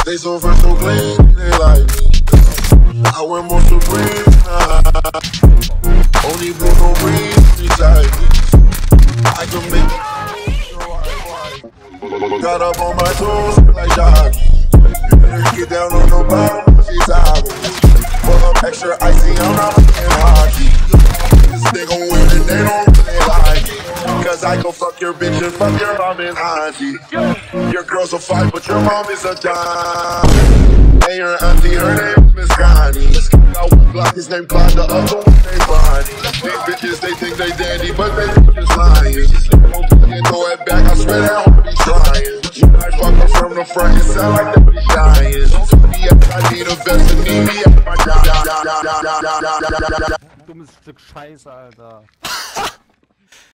They so fresh, so clean, they like me. I wear more Supreme. Only Bruno Breeze beside me. I can make it. Got up on my toes like doggy. Get down on the bottom, she's hobby. Pull up extra icy, I'm not playing hockey. They gon' win and they don't really like it. Cause I go fuck your bitch and fuck your mom and auntie. Your girl's a fight, but your mom is a dime. And your auntie, her name is Miss Connie. Got one block, his name Clyde, the other one named Bonnie. These bitches, they think they dandy, but they just lying. And throw it back, I swear that won't be trying. I fuck her from the front, it sound like they be dying. I need a vest and need me at my Dummes Stück Scheiße, Alter.